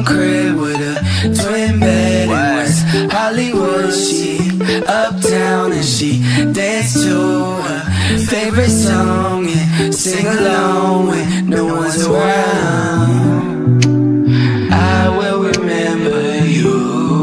crib with a twin bed in West Hollywood. She uptown and she dance to her favorite song and sing along when no one's around. I will remember you.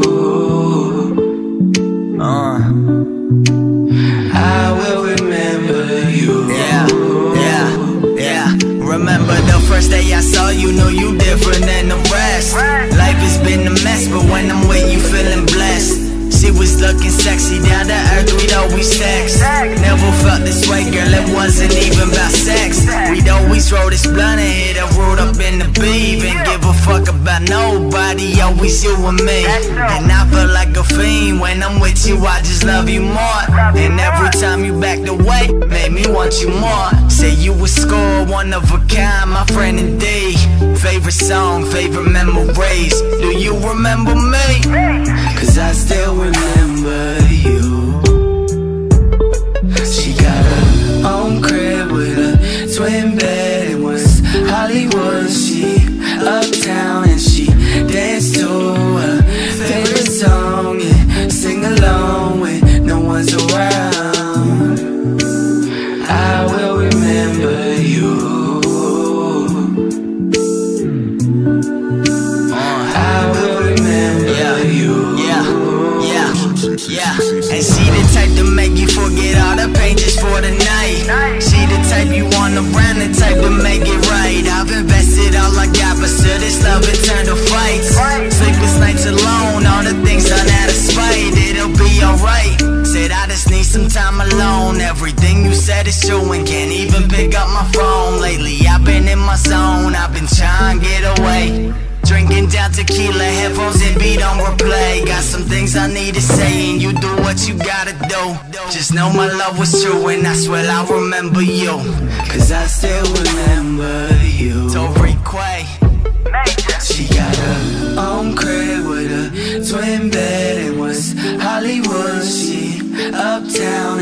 I will remember you. Yeah. Remember the first day I saw you, knew you different than the rest. Life has been a mess, but when I'm with you, feeling blessed. She was looking sexy, down to earth, we'd always text. Never felt this way, girl, it wasn't even about sex. We'd always roll this blunt and hit a road up in the beef. And give a fuck about nobody, always you and me. And I feel like a fiend, when I'm with you, I just love you more. And every time you backed away, made me want you more. Say you would score, one of a kind, my friend indeed. Favorite song, favorite memories. Do you remember me? Cause I still remember you. She got her own crib with a twin bed in West Hollywood. She uptown and she dance to her favorite song and sing along when no one's around. I will remember you. Yeah, and she the type to make you forget all the pain just for the night. She the type you want around, the type to make it right. I've invested all I got, but still this love it turned to fights. Sleepless nights alone, all the things done out of spite. It'll be alright. Said I just need some time alone. Everything you said is true and can't even pick up my phone. Lately I've been in my zone, I've been trying to get away. Drinking down tequila, headphones and beat on replay. Got some things I need to say and you do what you gotta do. Just know my love was true and I swear I'll remember you. Cause I still remember you. Tori Quay. She got her own crib with a twin bed in West Hollywood. She uptown